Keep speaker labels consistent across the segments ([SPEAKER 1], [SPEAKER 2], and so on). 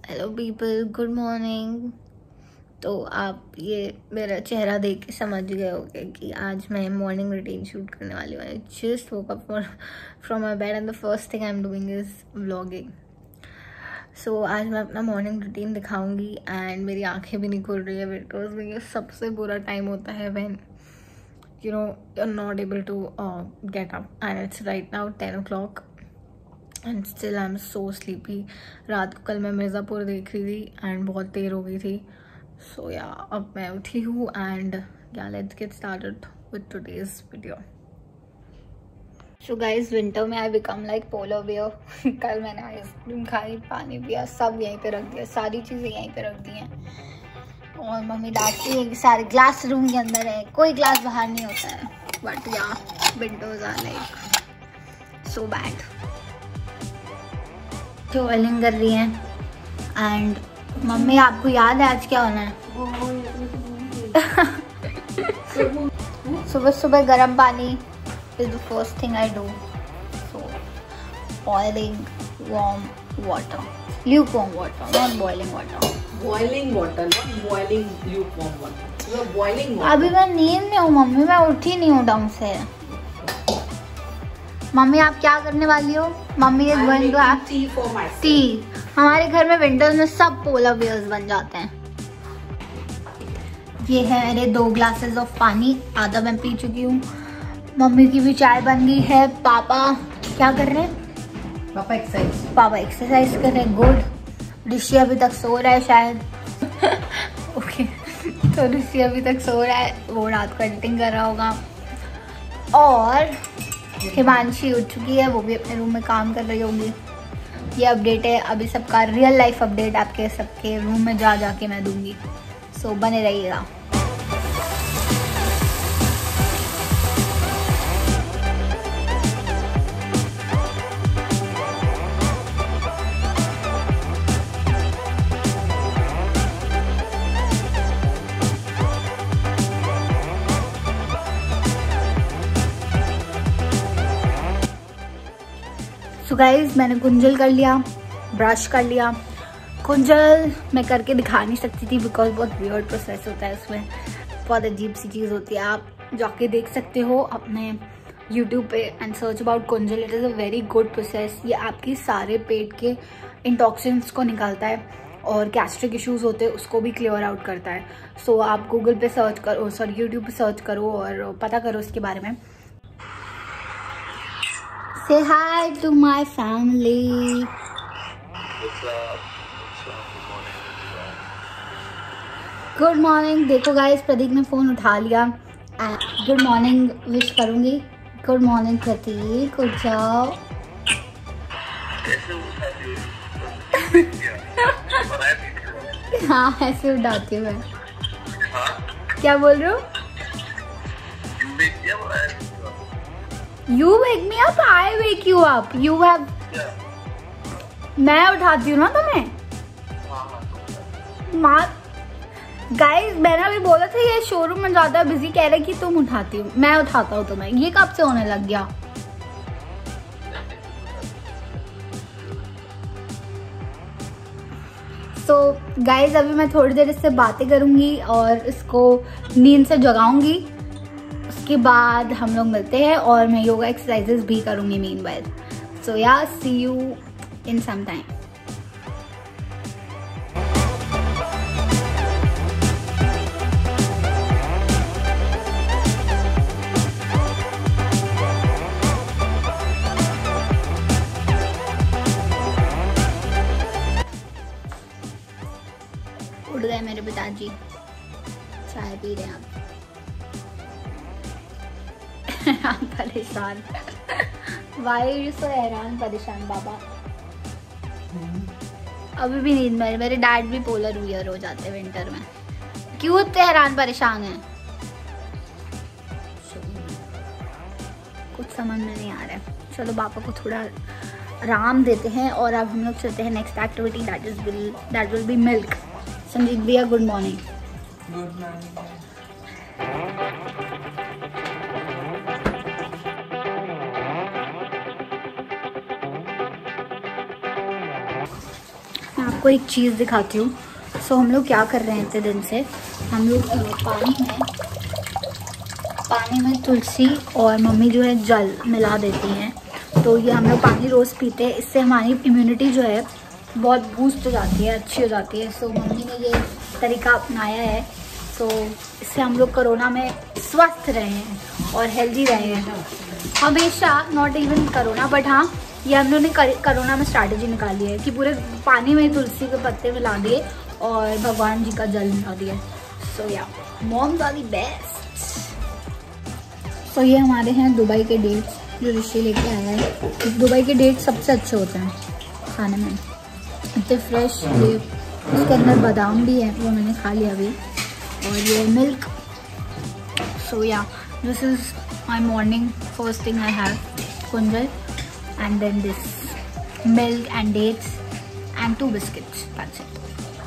[SPEAKER 1] Hello people, good morning. तो आप ये मेरा चेहरा देख के समझ गए होंगे कि आज मैं मॉर्निंग रूटीन शूट करने वाली हूँ। I just woke up from my bed and the first thing I am doing is vlogging. So आज मैं अपना मॉर्निंग रूटीन दिखाऊंगी एंड मेरी आंखें भी नहीं खुल रही है बिकॉज में ये सबसे बुरा टाइम होता है when you know you are not able to get up and it's right now 10 o'clock and still I am so sleepy. रात को कल मैं मिर्ज़ापुर देख रही थी एंड बहुत देर हो गई थी। सो या अब मैं उठी हूँ and yeah let's get started with today's video. So guys, winter में I become like polar bear. कल मैंने आइसक्रीम खाई, पानी पिया, सब यहीं पे रख दिया, सारी चीज़ें यहीं पे रख दी हैं। और मम्मी डांटती है कि सारे ग्लास रूम के अंदर है, कोई ग्लास बाहर नहीं होता है। But yeah windows are like so bad. जो ऑयलिंग कर रही हैं एंड मम्मी आपको याद है आज क्या होना है? सुबह सुबह गर्म पानी is the first thing I do. So boiling warm water, lukewarm water, not boiling water.
[SPEAKER 2] Boiling water, not boiling lukewarm water. You are boiling water.
[SPEAKER 1] अभी मैं नींद में हूँ मम्मी, मैं उठी नहीं हूँ ढंग से। मम्मी आप क्या करने वाली हो? Mummy is going to have
[SPEAKER 2] tea for myself.
[SPEAKER 1] Tea. हमारे घर में विंटर्स में सब पोलर बियर्स बन जाते हैं। ये है मेरे 2 ग्लासेस ऑफ पानी, आधा मैं पी चुकी हूँ। मम्मी की भी चाय बन गई है। पापा क्या कर रहे हैं?
[SPEAKER 2] पापा एक्सरसाइज।
[SPEAKER 1] पापा एक्सरसाइज कर रहे हैं, गुड। ऋषि अभी तक सो रहा है शायद। ओके तो ऋषि अभी तक सो रहा है, वो रात को एडिटिंग कर रहा होगा। और हिमांशी उठ चुकी है, वो भी अपने रूम में काम कर रही होगी। ये अपडेट है अभी सबका, रियल लाइफ अपडेट आपके सबके रूम में जा जाके मैं दूंगी। सो बने रहिएगा। सो गाइज, मैंने कुंजल कर लिया, ब्रश कर लिया। कुंजल मैं करके दिखा नहीं सकती थी बिकॉज बहुत वियर्ड प्रोसेस होता है, उसमें बहुत अजीब सी चीज़ होती है। आप जाके देख सकते हो अपने यूट्यूब पे and search about Kunjal. It is a very good process. ये आपकी सारे पेट के इंटॉक्सिन्स को निकालता है और गैस्ट्रिक इश्यूज होते हैं उसको भी क्लियर आउट करता है। सो आप गूगल पे सर्च करो, सॉरी यूट्यूब पे सर्च करो और पता करो इसके बारे में। Say hi to my family.
[SPEAKER 3] What's up? Good morning.
[SPEAKER 1] Good morning. देखो गाइस, प्रदीप ने फ़ोन उठा लिया एंड गुड मॉर्निंग विश करूँगी। गुड मॉर्निंग प्रतीक, उठ जाओ। हाँ ऐसे उठाती हूँ मैं। क्या बोल रहे हो? You wake me up, I wake you up. You have. मैं उठाती हूँ ना तुम्हें। गाइस, मैंने अभी बोला था ये शोरूम में ज्यादा बिजी, कह रहे कि तुम उठाती हो, मैं उठाता हूँ तुम्हें। ये कब से होने लग गया? सो गाइस, अभी मैं थोड़ी देर इससे बातें करूंगी और इसको नींद से जगाऊंगी। उसके बाद हम लोग मिलते हैं और मैं योगा एक्सरसाइजेस भी करूंगी मीनवाइल। सो या सी यू इन सम टाइम। उठ गए मेरे पिताजी, चाय पी रहे हैं आप। परेशान। Why are you so हैरान परेशान बाबा? अभी भी नींद में। मेरे डैड भी पोलर वियर हो जाते हैं विंटर में। क्यों इतने हैरान परेशान हैं? कुछ समझ में नहीं आ रहा है। चलो पापा को थोड़ा आराम देते हैं और अब हम लोग चलते हैं next activity, that will be milk. Sanjeet भैया गुड मॉर्निंग।
[SPEAKER 2] Good morning.
[SPEAKER 1] मैं आपको एक चीज़ दिखाती हूँ। सो हम लोग क्या कर रहे हैं इतने दिन से, हम लोग पानी में तुलसी और मम्मी जो है जल मिला देती हैं। तो ये हम लोग पानी रोज़ पीते हैं, इससे हमारी इम्यूनिटी जो है बहुत बूस्ट हो जाती है, अच्छी हो जाती है। सो मम्मी ने ये तरीका अपनाया है। सो इससे हम लोग कोरोना में स्वस्थ रहे हैं और हेल्दी रहे हैं हमेशा। नॉट इवन कोरोना, बट हाँ ये हम लोग ने कोरोना में स्ट्रैटेजी निकाली है कि पूरे पानी में तुलसी के पत्ते मिला दिए और भगवान जी का जल मिला दिया। So yeah moms are the best. So ये हमारे हैं दुबई के डेट्स जो ऋषि लेके आया है। दुबई के डेट्स सबसे अच्छे होते हैं खाने में, इतने फ्रेश। ये उसके अंदर बादाम भी है, वो मैंने खा लिया अभी, और ये milk. So yeah this is my morning first thing I have Kunjal, and then this milk and dates and 2 biscuits. That's it.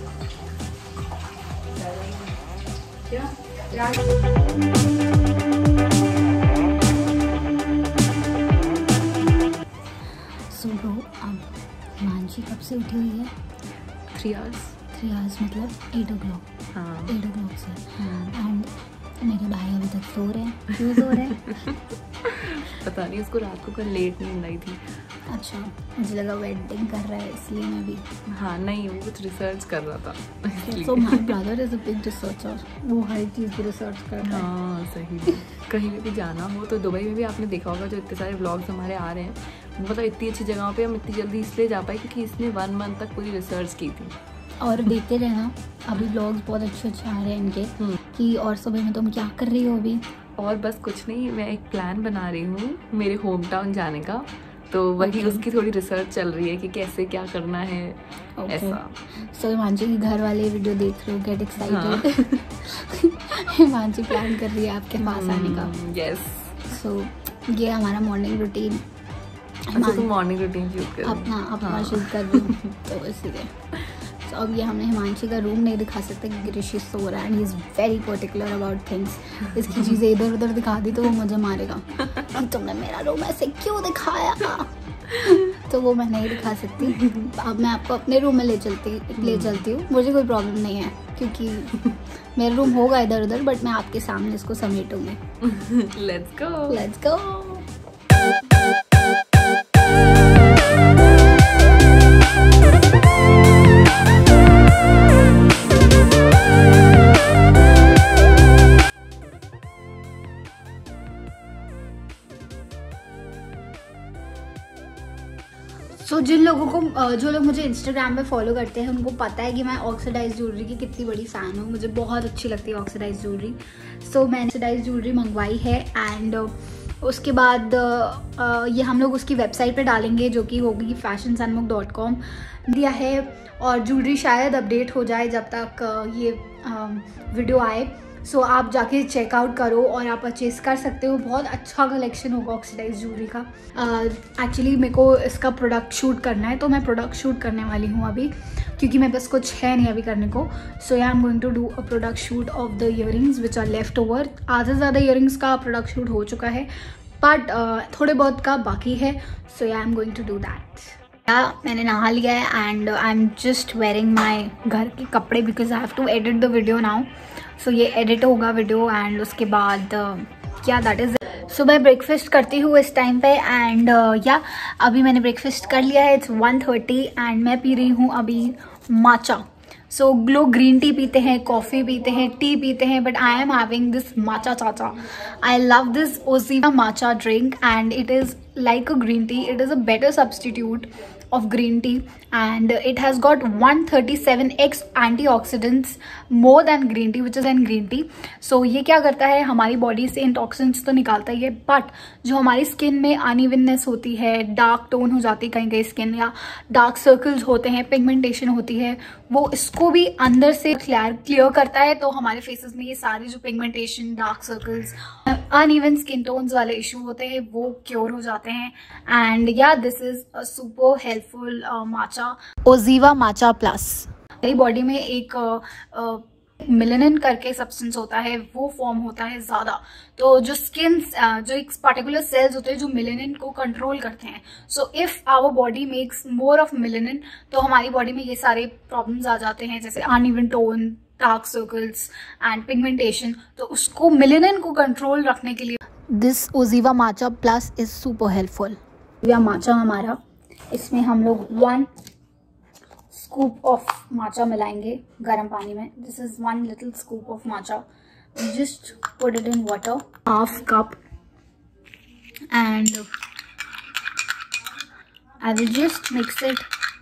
[SPEAKER 1] So bro, अब मानसी कब से उठी हुई है?
[SPEAKER 2] 3 hours.
[SPEAKER 1] 3 hours मतलब 8 o'clock.
[SPEAKER 2] हाँ.
[SPEAKER 1] 8 o'clock से. And मेरे भाई अभी तक सो रहे हैं। क्यों सो रहे हैं?
[SPEAKER 2] पता नहीं, उसको रात को कल लेट नींद आई थी।
[SPEAKER 1] अच्छा, मुझे लगा वेडिंग कर रहा है इसलिए मैं भी।
[SPEAKER 2] हाँ नहीं, वो कुछ रिसर्च कर रहा था।
[SPEAKER 1] So my brother is a big researcher. वो हर चीज़ की रिसर्च करता है।
[SPEAKER 2] हाँ सही। कहीं भी जाना हो तो दुबई में भी आपने देखा होगा जो इतने सारे व्लॉग्स हमारे आ रहे हैं, मतलब इतनी अच्छी जगहों पे हम इतनी जल्दी इसलिए जा पाए क्योंकि इसने 1 month तक पूरी रिसर्च की थी।
[SPEAKER 1] और देखते रहना, अभी व्लॉग्स बहुत अच्छे अच्छे आ रहे हैं इनके कि और सुबह में तुम क्या कर रही हो अभी?
[SPEAKER 2] और बस कुछ नहीं, मैं एक प्लान बना रही हूँ मेरे होम टाउन जाने का, तो वही उसकी थोड़ी रिसर्च चल रही है कि कैसे क्या करना है। ऐसा।
[SPEAKER 1] सो हिमांशी की घर वाले वीडियो देख रहे हो, गेट एक्साइटेड। हिमांशी प्लान कर रही है आपके पास आने का।
[SPEAKER 2] यस।
[SPEAKER 1] सो ये हमारा मॉर्निंग रूटीन।
[SPEAKER 2] अच्छा तुम मॉर्निंग रूटीन शूट कर
[SPEAKER 1] अपना शूट कर रही हूँ तो इसलिए। तो अब ये हमने हिमांशी का रूम नहीं दिखा सकते क्योंकि ऋषि सो रहा है and he is very particular about things. इसकी चीज़ें इधर उधर दिखा दी तो वो मुझे मारेगा कि तुमने मेरा रूम ऐसे क्यों दिखाया। तो वो मैं नहीं दिखा सकती। अब मैं आपको अपने रूम में ले चलती हूँ। मुझे कोई प्रॉब्लम नहीं है क्योंकि मेरा रूम होगा इधर उधर, बट मैं आपके सामने इसको समेटूंगी। Let's go. सो जिन लोगों को जो लोग मुझे इंस्टाग्राम पे फॉलो करते हैं उनको पता है कि मैं ऑक्सीडाइज ज्वेलरी की कितनी बड़ी फ़ैन हूँ। मुझे बहुत अच्छी लगती है ऑक्सीडाइज ज्वेलरी। सो मैंने ऑक्सीडाइज ज्वेलरी मंगवाई है एंड उसके बाद ये हम लोग उसकी वेबसाइट पे डालेंगे जो कि होगी fashionsanmuk.com दिया है। और ज्वेलरी शायद अपडेट हो जाए जब तक ये वीडियो आए। सो आप जाके चेकआउट करो और आप परचेज़ कर सकते हो। बहुत अच्छा कलेक्शन होगा ऑक्सीडाइज ज्वेलरी का। एक्चुअली मेरे को इसका प्रोडक्ट शूट करना है तो मैं प्रोडक्ट शूट करने वाली हूँ अभी, क्योंकि मेरे पास कुछ है नहीं अभी करने को। So I am going to do a product shoot of the earrings which are left over. आधा से ज़्यादा इयरिंग्स का प्रोडक्ट शूट हो चुका है, बट थोड़े बहुत का बाकी है। So I am going to do that. मैंने नहा लिया है and I am just wearing my घर के कपड़े because I have to edit the video now. So ये एडिट होगा वीडियो एंड उसके बाद क्या दैट इज़। सो मैं ब्रेकफास्ट करती हूँ इस टाइम पे एंड या अभी मैंने ब्रेकफास्ट कर लिया है। इट्स 1:30 एंड मैं पी रही हूँ अभी माचा। सो लोग ग्रीन टी पीते हैं, कॉफ़ी पीते हैं, टी पीते हैं, but I am having this matcha चाचा। I love this Oziva matcha drink and it is like a green tea. It is a better substitute of green tea and it has got 137x antioxidants more than green tea which is in green tea. So ये क्या करता है, हमारी body से toxins तो निकालता ही है, but जो हमारी स्किन में अनइवननेस होती है, डार्क टोन हो जाती है कहीं कहीं स्किन, या डार्क सर्कल्स होते हैं, पिगमेंटेशन होती है, वो इसको भी अंदर से क्लियर करता है। तो हमारे फेसेस में ये सारी जो pigmentation, dark circles, uneven skin tones वाले इशू होते हैं वो क्योर हो जाते हैं। And yeah this is a super helpful matcha, Oziva matcha plus. मेरी बॉडी में एक
[SPEAKER 4] मेलेनिन करके सब्सटेंस होता है वो फॉर्म होता है ज़्यादा। तो जो स्किन जो एक पर्टिकुलर सेल्स होते हैं जो मेलेनिन को कंट्रोल करते हैं, so if our body makes more of melanin तो हमारी बॉडी में ये सारे प्रॉब्लम्स आ जाते हैं, जैसे uneven tone, dark circles and pigmentation. तो उसको मेलेनिन को कंट्रोल रखने के लिए this Oziva matcha plus is super helpful. Oziva matcha हमारा, इसमें हम लोग 1 स्कूप ऑफ माचा मिलाएंगे गर्म पानी में। This is 1 little scoop of matcha. Just put it in water, half cup, and I will just mix it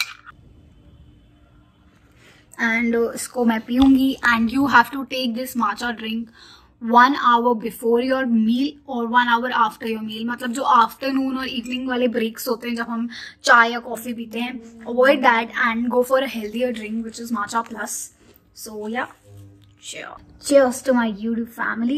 [SPEAKER 4] and इसको मैं पीऊंगी। And you have to take this matcha drink 1 hour before your meal और 1 hour after your meal. मतलब जो afternoon और evening वाले breaks होते हैं जब हम चाय या कॉफी पीते हैं, avoid that and go for a healthier drink which is matcha plus. So yeah, cheers to my YouTube family.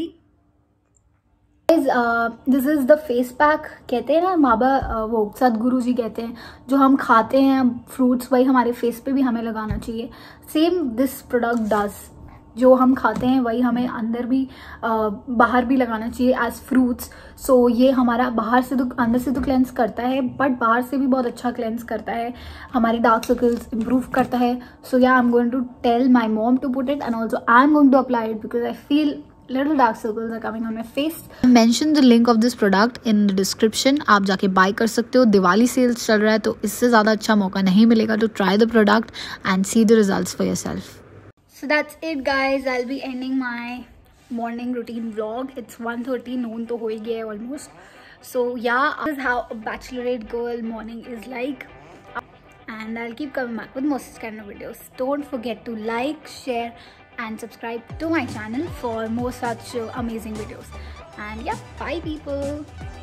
[SPEAKER 4] This is the face pack. कहते हैं ना बाबा, वो सदगुरु जी कहते हैं जो हम खाते हैं फ्रूट्स, वही हमारे फेस पे भी हमें लगाना चाहिए। सेम दिस प्रोडक्ट डज, जो हम खाते हैं वही हमें अंदर भी बाहर भी लगाना चाहिए एज फ्रूट्स। सो ये हमारा बाहर से तो, अंदर से तो क्लेंस करता है, बट बाहर से भी बहुत अच्छा क्लेंस करता है, हमारे डार्क सर्कल्स इम्प्रूव करता है। So yeah, I am going to tell my mom to put it and also I am going to apply it because I feel little dark circles are coming on my face. Mention the link of this product in the description. आप जाके bye कर सकते हो। Diwali sales चल रहा है तो इससे ज़्यादा अच्छा मौका नहीं मिलेगा to try the product and see the results for yourself. So that's it guys. I'll be ending my morning routine vlog. It's 1:30, noon तो हो ही गया है almost. So yeah, this is how a bachelorette girl morning is like. And I'll keep coming back with more such kind of videos. Don't forget to like, share and subscribe to my channel for more such amazing videos. And yeah, bye people.